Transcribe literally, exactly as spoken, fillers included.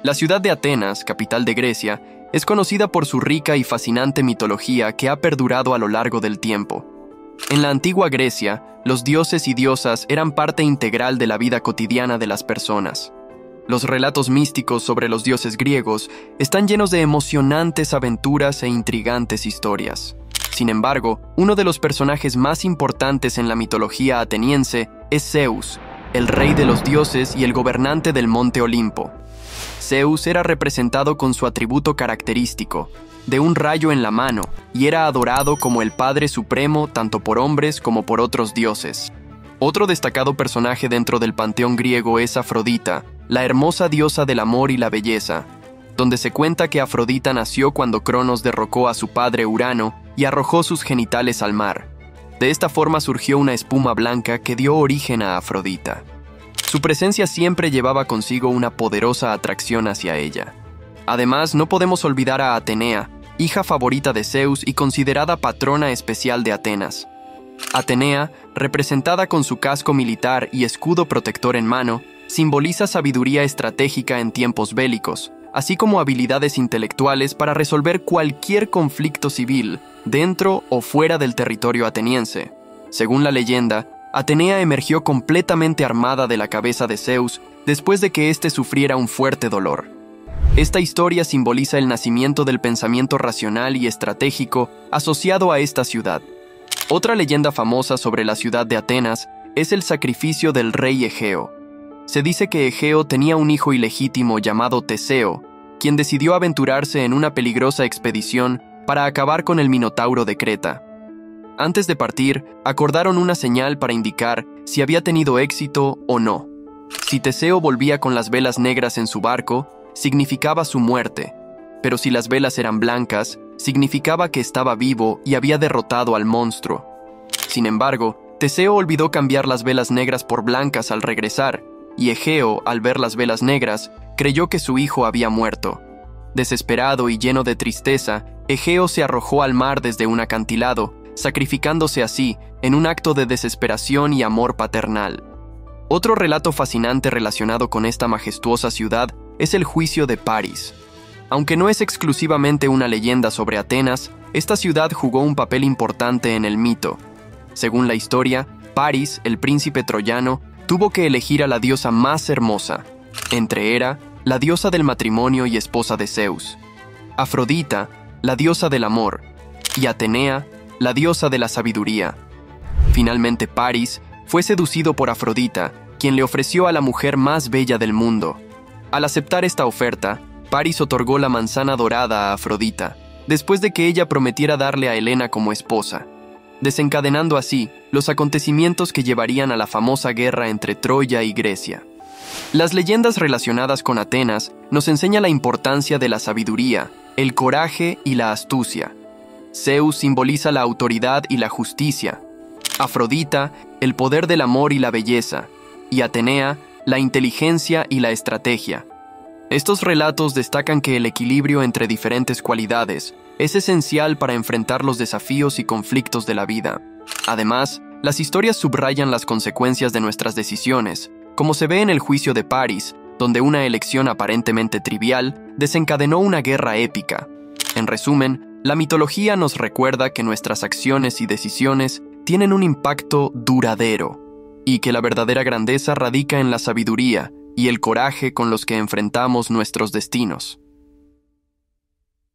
La ciudad de Atenas, capital de Grecia, es conocida por su rica y fascinante mitología que ha perdurado a lo largo del tiempo. En la antigua Grecia, los dioses y diosas eran parte integral de la vida cotidiana de las personas. Los relatos místicos sobre los dioses griegos están llenos de emocionantes aventuras e intrigantes historias. Sin embargo, uno de los personajes más importantes en la mitología ateniense es Zeus, el rey de los dioses y el gobernante del monte Olimpo. Zeus era representado con su atributo característico, de un rayo en la mano, y era adorado como el Padre Supremo tanto por hombres como por otros dioses. Otro destacado personaje dentro del panteón griego es Afrodita, la hermosa diosa del amor y la belleza, donde se cuenta que Afrodita nació cuando Cronos derrocó a su padre Urano y arrojó sus genitales al mar. De esta forma surgió una espuma blanca que dio origen a Afrodita. Su presencia siempre llevaba consigo una poderosa atracción hacia ella. Además, no podemos olvidar a Atenea, hija favorita de Zeus y considerada patrona especial de Atenas. Atenea, representada con su casco militar y escudo protector en mano, simboliza sabiduría estratégica en tiempos bélicos, así como habilidades intelectuales para resolver cualquier conflicto civil, dentro o fuera del territorio ateniense. Según la leyenda, Atenea emergió completamente armada de la cabeza de Zeus después de que éste sufriera un fuerte dolor. Esta historia simboliza el nacimiento del pensamiento racional y estratégico asociado a esta ciudad. Otra leyenda famosa sobre la ciudad de Atenas es el sacrificio del rey Egeo. Se dice que Egeo tenía un hijo ilegítimo llamado Teseo, quien decidió aventurarse en una peligrosa expedición para acabar con el Minotauro de Creta. Antes de partir, acordaron una señal para indicar si había tenido éxito o no. Si Teseo volvía con las velas negras en su barco, significaba su muerte, pero si las velas eran blancas, significaba que estaba vivo y había derrotado al monstruo. Sin embargo, Teseo olvidó cambiar las velas negras por blancas al regresar, y Egeo, al ver las velas negras, creyó que su hijo había muerto. Desesperado y lleno de tristeza, Egeo se arrojó al mar desde un acantilado, sacrificándose así en un acto de desesperación y amor paternal. Otro relato fascinante relacionado con esta majestuosa ciudad es el juicio de Paris. Aunque no es exclusivamente una leyenda sobre Atenas, esta ciudad jugó un papel importante en el mito. Según la historia, Paris, el príncipe troyano, tuvo que elegir a la diosa más hermosa. Entre Hera, la diosa del matrimonio y esposa de Zeus, Afrodita, la diosa del amor, y Atenea, la diosa de la sabiduría. Finalmente Paris fue seducido por Afrodita, quien le ofreció a la mujer más bella del mundo. Al aceptar esta oferta, Paris otorgó la manzana dorada a Afrodita, después de que ella prometiera darle a Helena como esposa, desencadenando así los acontecimientos que llevarían a la famosa guerra entre Troya y Grecia. Las leyendas relacionadas con Atenas nos enseñan la importancia de la sabiduría, el coraje y la astucia. Zeus simboliza la autoridad y la justicia, Afrodita, el poder del amor y la belleza, y Atenea, la inteligencia y la estrategia. Estos relatos destacan que el equilibrio entre diferentes cualidades es esencial para enfrentar los desafíos y conflictos de la vida. Además, las historias subrayan las consecuencias de nuestras decisiones, como se ve en el juicio de Paris, donde una elección aparentemente trivial desencadenó una guerra épica. En resumen, la mitología nos recuerda que nuestras acciones y decisiones tienen un impacto duradero, y que la verdadera grandeza radica en la sabiduría y el coraje con los que enfrentamos nuestros destinos.